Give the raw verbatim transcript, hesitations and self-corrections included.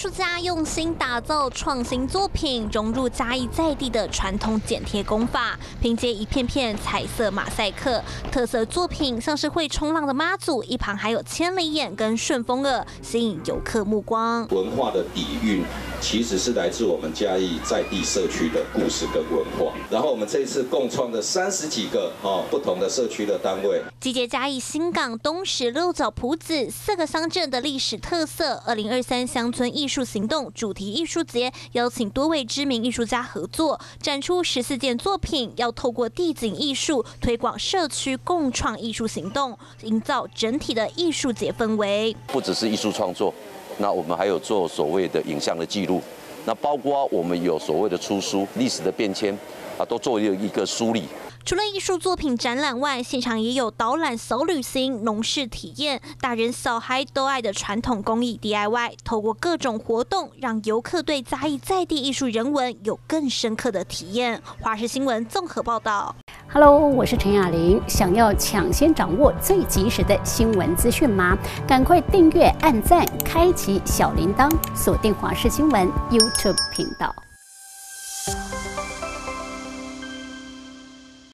术家用心打造创新作品，融入嘉义在地的传统剪贴工法，凭借一片片彩色马赛克，特色作品像是会冲浪的妈祖，一旁还有千里眼跟顺风耳，吸引游客目光。 文化的底蕴其实是来自我们嘉义在地社区的故事跟文化。然后我们这一次共创的三十几个哦不同的社区的单位， 集结嘉义新港、东石、六角、埔子四个乡镇的历史特色。二零二三乡村艺术行动主题艺术节邀请多位知名艺术家合作，展出十四件作品，要透过地景艺术推广社区共创艺术行动，营造整体的艺术节氛围。 不只是艺术创作，那我们还有做所谓的影像的记录，那包括我们有所谓的出书、历史的变迁啊，都做了一个梳理。 除了艺术作品展览外，现场也有导览、小旅行、农事体验，大人小孩都爱的传统工艺 D I Y。透过各种活动，让游客对嘉义在地艺术人文有更深刻的体验。华视新闻综合报道。 Hello， 我是陈雅玲。想要抢先掌握最及时的新闻资讯吗？赶快订阅、按赞、开启小铃铛，锁定华视新闻 YouTube 频道。